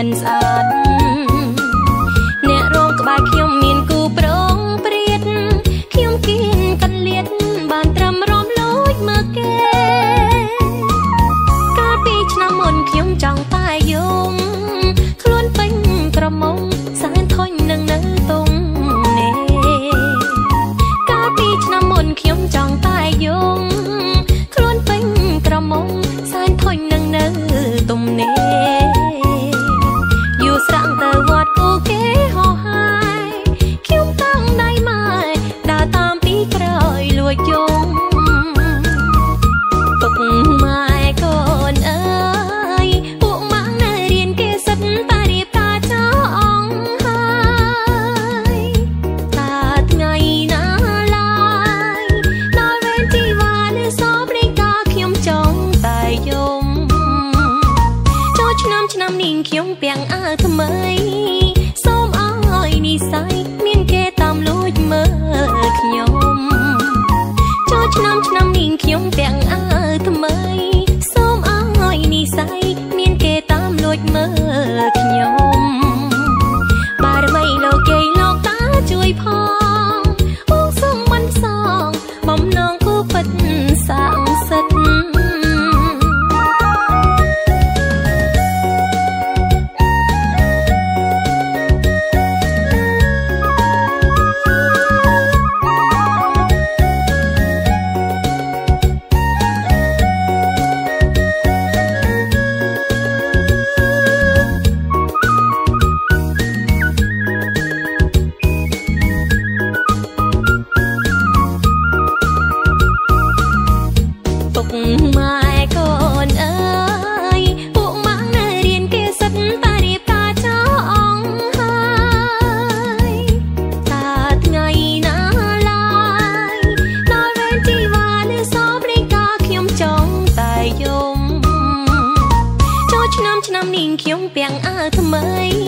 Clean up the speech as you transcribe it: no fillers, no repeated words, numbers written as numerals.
មិនស្អាតអ្នករងក្បែរខ្ញុំមានគូប្រងព្រាតខ្ញុំគៀនកាត់លៀតបានត្រឹមរំលួចមើលគេកាលពីឆ្នាំមុនខ្ញុំចង់តែយំខ្លួនពេញក្រមុំសែនធុញនឹងនៅតុងនេះកាលពីឆ្នាំមុនខ្ញុំចង់តែយំខ្លួនពេញក្រមុំសែនធុញនឹងនៅតុងនេះយូរស្រាំងទៅវត្តគូគេហោហាយខ្ញុំតាំងដៃម៉ែដើរតាមពីក្រោយលួចយំពុកម៉ែកូនអើយពួកម៉ាក់នៅរៀនគេសិតតែរៀបការចោលអង្គហើយតាថ្ងៃណាឡើយដល់វេនទីវ៉ានៅសពលេងការខ្ញុំចង់តែយំចូលឆ្នាំនេះខ្ញុំពាំងអាវថ្មីសូមឲ្យនិស័យមានគេតាមលួចមើលខ្ញុំចូលឆ្នាំនេះខ្ញុំពាំងអាវថ្មីសូមឲ្យនិស័យមានគេតាមលួចមើលខ្ញុំបារមីលោកគេលោកតាជួយផងអូសូមមិនសងបំណងគូពិតសាងសិទ្ធម៉ែកូនអើយពួកម៉ាក់នៅរៀនគេសិតតែរៀបការចោលអង្គហើយតាថ្ងៃណាឡើយដល់វេនទីវ៉ានៅសពលេងការខ្ញុំចង់តែយំចូលឆ្នាំនេះខ្ញុំពាំងអាវថ្មី